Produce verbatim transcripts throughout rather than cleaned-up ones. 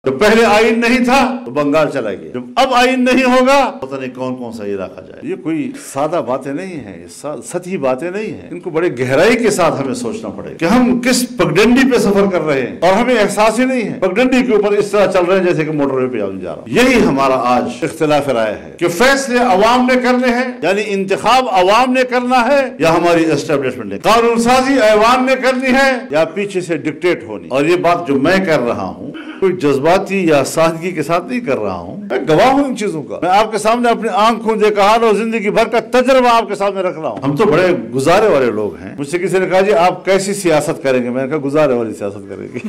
جب پہلے آئین نہیں تھا تو بنگال چلا گیا، جب اب آئین نہیں ہوگا پتہ نہیں کون کون سا علاقہ جائے۔ یہ کوئی سادہ باتیں نہیں ہیں، سطحی باتیں نہیں ہیں، ان کو بڑے گہرائی کے ساتھ ہمیں سوچنا پڑے کہ ہم کس پگڈنڈی پہ سفر کر رہے ہیں، اور ہمیں احساس ہی نہیں ہے پگڈنڈی کے اوپر اس طرح چل رہے ہیں جیسے کہ موٹر وے پہ جا رہا ہے۔ یہی ہمارا آج اختلاف رائے ہے کہ فیصلے عوام نے کرنے ہیں، یعنی انتخاب عوام نے کرنا ہے یا ہماری اسٹیبلشمنٹ نے، قانون سازی ایوان نے کرنی ہے یا پیچھے سے ڈکٹیٹ ہونی۔ اور یہ بات جو میں کر رہا ہوں کوئی جذباتی یا سادگی کے ساتھ نہیں کر رہا ہوں، میں گواہ ہوں ان چیزوں کا، میں آپ کے سامنے اپنی آنکھوں دیکھا حال اور زندگی بھر کا تجربہ آپ کے سامنے رکھ رہا ہوں۔ ہم تو بڑے گزارے والے لوگ ہیں۔ مجھ سے کسی نے کہا جی آپ کیسی سیاست کریں گے، میں نے کہا گزارے والی سیاست کریں گے۔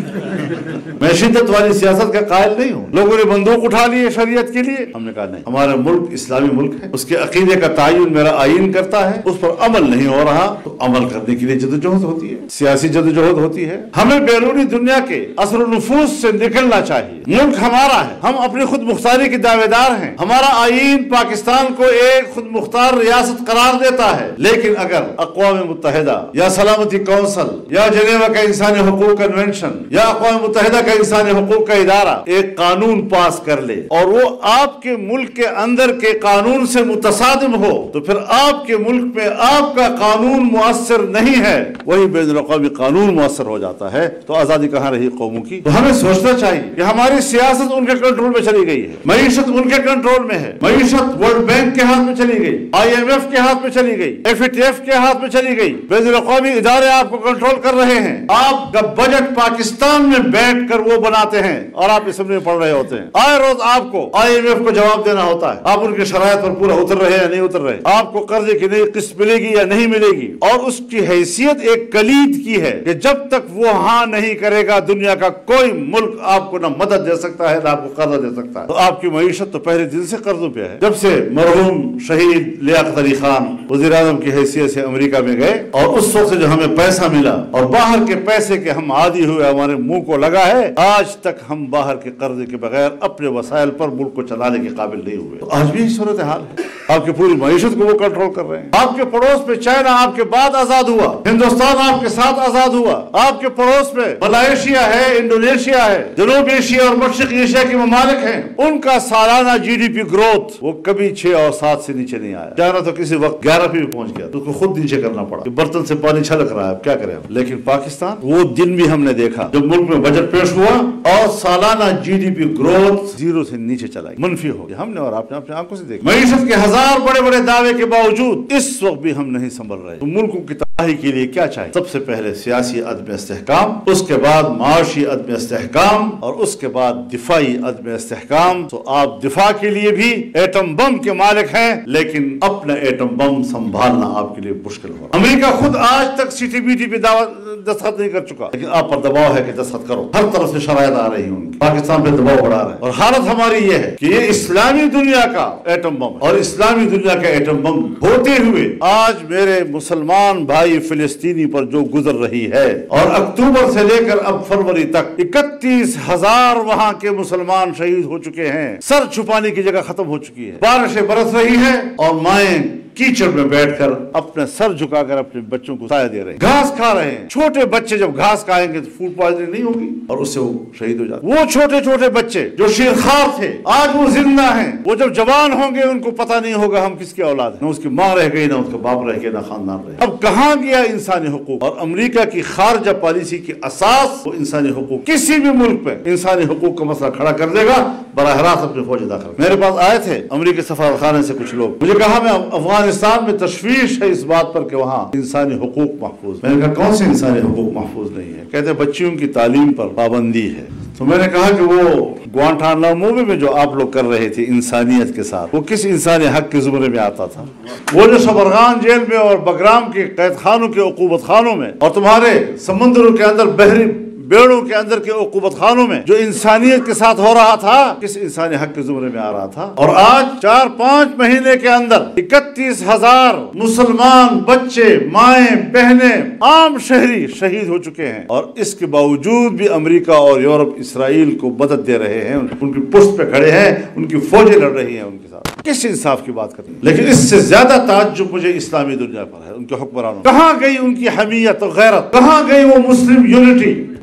میں شدت والی سیاست کا قائل نہیں ہوں۔ لوگوں نے بندوق اٹھا لی ہے شریعت کے لیے، ہم نے کہا نہیں، ہمارا ملک اسلامی ملک ہے، اس کے عقیدے کا تعین میرا آئین کرتا ہے، اس پر عمل نہیں ہو رہا تو عمل کرنے کے لیے جدوجہد ہوتی ہے، سیاسی جدوجہد ہوتی ہے۔ ہمیں بیرونی دنیا کے اثر و نفوذ سے نکلنا چاہیے۔ ملک ہمارا ہے، ہم اپنی خود مختاری کے دعوے دار ہیں، ہمارا آئین پاکستان کو ایک خود مختار ریاست قرار دیتا ہے، لیکن اگر اقوام متحدہ یا سلامتی کونسل یا جنیوا کا انسانی حقوق کنونشن یا اقوام متحدہ کا انسانی حقوق کا ادارہ ایک قانون پاس کر لے اور وہ آپ کے ملک کے اندر کے قانون سے متصادم ہو تو پھر آپ کے ملک میں آپ کا قانون مؤثر نہیں ہے، وہی بین الاقوامی قانون مؤثر ہو جاتا ہے، تو آزادی کہاں رہی قوموں کی؟ تو ہمیں سوچنا چاہیے کہ ہماری سیاست ان کے کنٹرول میں چلی گئی ہے، معیشت ان کے کنٹرول میں ہے، معیشت ورلڈ بینک کے ہاتھ میں چلی گئی، آئی ایم ایف کے ہاتھ میں چلی گئی، ایف اے ٹی ایف کے ہاتھ میں چلی گئی، بین الاقوامی ادارے آپ کو کنٹرول کر رہے ہیں۔ آپ کا بجٹ پاکستان میں بیٹھ کر وہ بناتے ہیں اور آپ اسمبلی میں پڑھ رہے ہوتے ہیں، آئے روز آپ کو آئی ایم ایف کو جواب دینا ہوتا ہے، آپ ان کے شرائط پر پورا اتر رہے ہیں یا نہیں اتر رہے، آپ کو قرضے کی نئی قسط ملے گی یا نہیں ملے گی، اور اس کی حیثیت ایک کلید کی ہے کہ جب تک وہ ہاں نہیں کرے گا دنیا کا کوئی ملک آپ کو نہ مدد دے سکتا ہے نہ آپ کو قرضہ دے سکتا ہے۔ تو آپ کی معیشت تو پہلے دن سے قرضوں پہ ہے، جب سے مرحوم شہید لیاقت علی خان وزیر اعظم کی حیثیت سے امریکہ میں گئے اور اس وقت سے جو ہمیں پیسہ ملا اور باہر کے پیسے کے ہم عادی ہوئے، ہمارے منہ کو لگا ہے، آج تک ہم باہر کے قرضے کے بغیر اپنے وسائل پر ملک کو چلانے کے قابل نہیں ہوئے۔ تو آج بھی صورتحال ہے، آپ کی پوری معیشت کو وہ کنٹرول کر رہے ہیں۔ آپ کے پڑوس میں چائنا آپ کے بعد آزاد ہوا، ہندوستان آپ کے ساتھ آزاد ہوا، آپ کے پڑوس میں ملائیشیا ہے، انڈونیشیا ہے، جنوب ایشیا اور مشرق ایشیا کے ممالک ہیں، ان کا سالانہ جی ڈی پی گروتھ وہ کبھی چھ اور سات سے نیچے نہیں آیا۔ چائنا تو کسی وقت گیارہ پہ بھی پہنچ گیا تو اس کو خود نیچے کرنا پڑا کہ برتن سے پانی چھلک رہا ہے، کیا کریں ہم۔ لیکن پاکستان وہ دن بھی ہم نے دیکھا جب ملک میں بجٹ پیش ہوا اور سالانہ G D P growth zero سے نیچے چلا گیا، منفی ہو گیا، ہم نے اور آپ نے اپنے آنکھوں سے دیکھا۔ معیشت کے ہزار بڑے بڑے دعوے کے باوجود اس وقت بھی ہم نہیں سنبھل رہے۔ تو ملکوں کی تباہی کے لیے کیا چاہیے؟ سب سے پہلے سیاسی عدم استحکام، اس کے بعد معاشی عدم استحکام، اور اس کے بعد دفاعی عدم استحکام۔ تو آپ دفاع کے لیے بھی ایٹم بم کے مالک ہیں، لیکن اپنا ایٹم بم سنبھالنا آپ کے لیے مشکل ہو رہا ہے۔ امریکہ خود آج تک سی ٹی بی ٹی پہ دستخط نہیں کر چکا، لیکن آپ پر دباؤ ہے کہ دستخط کرو، ہر طرف سے شرائط آ رہی ہیں ان کی، پاکستان پہ دباؤ بڑھا رہے ہیں، اور حالت ہماری یہ ہے کہ یہ اسلامی دنیا کا ایٹم بم ہے، اور اسلامی دنیا کا ایٹم بم ہوتے ہوئے آج میرے مسلمان بھائی فلسطینی پر جو گزر رہی ہے، اور اکتوبر سے لے کر اب فروری تک اکتیس ہزار وہاں کے مسلمان شہید ہو چکے ہیں، سر چھپانے کی جگہ ختم ہو چکی ہے، بارشیں برس رہی ہیں اور مائیں کیچڑ میں بیٹھ کر اپنے سر جھکا کر اپنے بچوں کو سایہ دے رہے ہیں، گھاس کھا رہے ہیں۔ چھوٹے بچے جب گھاس کھائیں گے تو فوڈ پوائزننگ نہیں ہوگی اور اس سے وہ شہید ہو جاتے۔ وہ چھوٹے چھوٹے بچے جو شیرخوار تھے آج وہ زندہ ہیں، وہ جب جوان ہوں گے ان کو پتہ نہیں ہوگا ہم کس کی اولاد ہیں، نہ اس کی ماں رہ گئی، نہ اس کا باپ رہ گیا، نہ خاندان رہ گیا۔ اب کہاں گیا انسانی حقوق؟ اور امریکہ کی خارجہ پالیسی کی اساس وہ انسانی حقوق، کسی بھی ملک پہ انسانی حقوق کا مسئلہ کھڑا کر دے گا براہ راست اپنے فوج داخل۔ میرے پاس آئے تھے امریکی سفارتخانے سے کچھ لوگ، مجھے کہا میں افغانستان میں تشویش ہے اس بات پر کہ وہاں انسانی حقوق محفوظ۔ میں نے کہا کون سے انسانی حقوق محفوظ نہیں ہے؟ کہتے ہیں بچیوں کی تعلیم پر پابندی ہے۔ تو میں نے کہا کہ وہ گوانٹانامو میں جو آپ لوگ کر رہے تھے انسانیت کے ساتھ، وہ کس انسانی حق کے زمرے میں آتا تھا؟ وہ جو شبرغان جیل میں اور بگرام کے قید خانوں کے عقوبت خانوں میں اور تمہارے سمندروں کے اندر بحری بیڑوں کے اندر کے عقوبت خانوں میں جو انسانیت کے ساتھ ہو رہا تھا، کس انسانی حق کے زمرے میں آ رہا تھا؟ اور آج چار پانچ مہینے کے اندر اکتیس ہزار مسلمان بچے، مائیں، بہنیں، عام شہری شہید ہو چکے ہیں، اور اس کے باوجود بھی امریکہ اور یورپ اسرائیل کو مدد دے رہے ہیں، ان کی پشت پہ کھڑے ہیں، ان کی فوجیں لڑ رہی ہیں ان کے ساتھ۔ کس انصاف کی بات کرتے ہیں؟ لیکن اس سے زیادہ تعجب مجھے اسلامی دنیا پر ہے، ان کے حکمرانوں، کہاں گئی ان کی حمیت اور غیرت؟ کہاں گئی وہ مسلم یونٹی،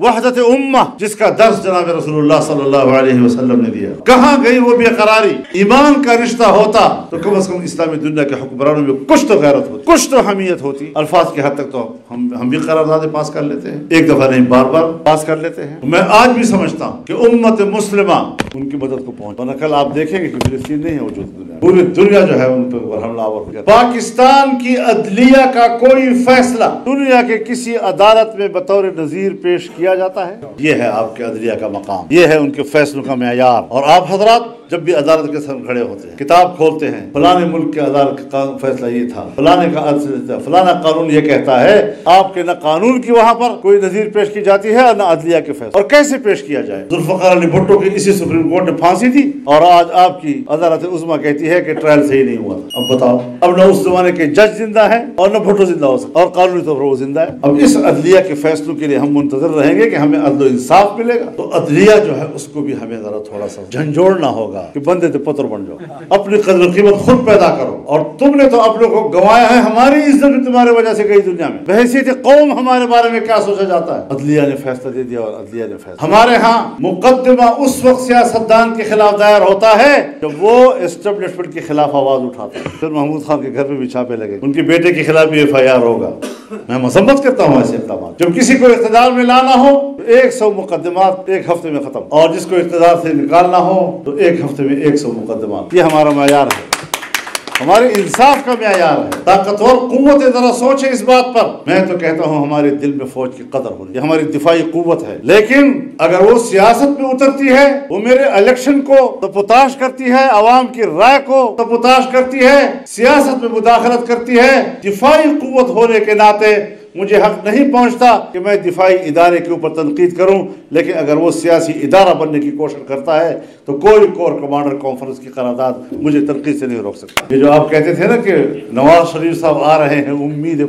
वहदत उम्मा जिसका दर्स जनाब रसूलुल्लाह सल्लल्लाहु अलैहि वसल्लम ने दिया, कहाँ गई वो बेकरारी? ईमान का रिश्ता होता तो कम अज कम इस्लामी दुनिया के हुक्मरानों में कुछ तो गैरत होती, कुछ तो हमीयत होती। अल्फाज की हद तक तो हम हम भी करारदादें पास कर लेते हैं, एक दफा नहीं बार बार पास कर लेते हैं। मैं आज भी समझता हूँ कि उम्मत मुस्लिमा उनकी मदद को पहुंच, वरना कल आप देखेंगे कि फिलिस्तीन नहीं है वजूद दुनिया, पूरी दुनिया जो है उन पर हमलावर हो जाता है। पाकिस्तान की अदलिया का कोई फैसला दुनिया के किसी अदालत में बतौर नजीर पेश किया जाता है? ये है आपके अदलिया का मकाम, ये है उनके फैसलों का मेयार। और आप हजरात जब भी अदालत के सामने खड़े होते हैं, किताब खोलते हैं, फलाने मुल्क के अदालत का फैसला ये था, फलाने का अर्थ, फलाना कानून ये कहता है, आपके न कानून की वहां पर कोई नजीर पेश की जाती है और न अदलिया के फैसले। और कैसे पेश किया जाए? जुल्फकार अली भुट्टो की इसी सुप्रीम कोर्ट ने फांसी दी और आज आपकी अदालत उज़्मा कहती है कि ट्रायल सही नहीं हुआ। अब बताओ, अब न उस जमाने के जज जिंदा है और न भुट्टो जिंदा हो सकता, और कानूनी तौर पर वो जिंदा है। अब इस अदलिया के फैसलों के लिए हम मुंतजर रहेंगे कि हमें अदल इंसाफ मिलेगा। तो अदलिया जो है उसको भी हमें जरा थोड़ा सा झंझोड़ना होगा कि बंदे तो पत्र बन जाओ, अपनी कदर कीमत खुद पैदा करो। और तुमने तो अपने को गंवाया है, हमारी इज्जत भी तुम्हारे वजह से गई दुनिया में। बहैसियत कौम हमारे बारे में क्या सोचा जाता है? अदलिया ने फैसला दे दिया और अदलिया ने फैसला। हमारे यहाँ मुकदमा उस वक्त सियासतदान के खिलाफ दायर होता है जब वो एस्टेब्लिशमेंट के खिलाफ आवाज उठाता है। फिर महमूद खान के घर में भी छापे लगे, उनके बेटे के खिलाफ भी एफ आई आर होगा। मैं मसम्मत करता हूँ ऐसे इक़दाम। जब किसी को इक़्तिदार में लाना हो तो एक सौ मुकदमात एक हफ्ते में खत्म, और जिसको इक़्तिदार से निकालना हो तो एक हफ्ते में एक सौ मुकदमात। ये हमारा मयार है, हमारे इंसाफ का मयार है। ताकतवर कुव्वत जरा सोचे इस बात पर। मैं तो कहता हूँ हमारे दिल में फौज की कदर होनी, ये हमारी दिफाई कुव्वत है। लेकिन अगर वो सियासत में उतरती है, वो मेरे इलेक्शन को तपुताश करती है, आवाम की राय को तपुताश करती है, सियासत में मुदाखलत करती है, दिफाई कुव्वत होने के नाते मुझे हक नहीं पहुंचता कि मैं दिफाई इदारे के ऊपर तनकीद करूं। लेकिन अगर वो सियासी इदारा बनने की कोशिश करता है तो कोई कोर कमांडर कॉन्फ्रेंस की करारदाद मुझे तनकीद से नहीं रोक सकता। ये जो आप कहते थे ना कि नवाज शरीफ साहब आ रहे हैं, उम्मीद है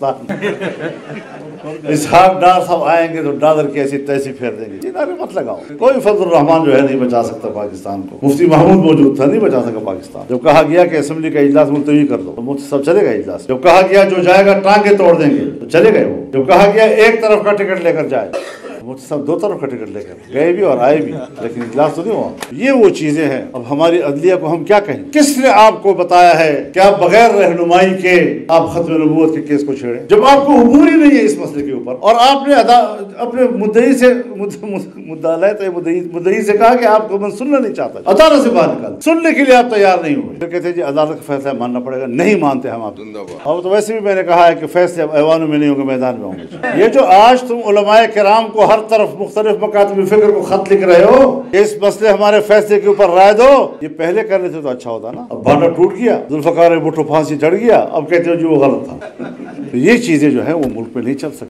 पाकिस्तान, इसहाक डार साहब आएंगे तो डादर की ऐसी तैसी फेर देंगे। इदारे मत लगाओ, कोई फजल रहमान जो है नहीं बचा सकता पाकिस्तान को। मुफ्ती महमूद मौजूद था, नहीं बचा सका पाकिस्तान। जब कहा गया कि असेंबली का इजलास मुलतवी कर दो तो मुफ्ती साहब चले गए इजलास। जब कहा गया जो जाएगा टांगे तोड़ देंगे तो चले गए वो। जब कहा गया एक तरफ का टिकट लेकर जाए, मुफ्ती साहब दो तरफ का टिकट लेकर गए भी और आए भी, लेकिन इजलास तो नहीं हुआ। ये वो चीजें हैं। अब हमारी अदलिया को हम क्या कहें? किसने आपको बताया है कि आप बगैर रहनुमाई के आप खत्म नबूवत के केस को छेड़े, जब आपको उबूर ही नहीं है इस मसले के ऊपर? और आपने अदा अपने मुद्दई से मुद्दई से कहा कि आपको मैं सुनना नहीं चाहता, अदालत से बाहर निकाल, सुनने के लिए आप तैयार नहीं हुए। फिर कहते जी अदालत का फैसला मानना पड़ेगा। नहीं मानते हम आप। और तो वैसे भी मैंने कहा है कि फैसले ऐवानों में नहीं होंगे, मैदान में होंगे। ये जो आज तुम उलमाए किराम को हर तरफ मुख्तलिफ मकातब फिक्र को खत लिख रहे हो, इस मसले हमारे फैसले के ऊपर राय दो, ये पहले कर लेते तो अच्छा होता ना। अब भांडा टूट गया, जुल्फकार भुट्टो फांसी चढ़ गया, अब कहते हो जी वो गलत था। तो ये चीजें जो है वो मुल्क में नहीं चल सकती।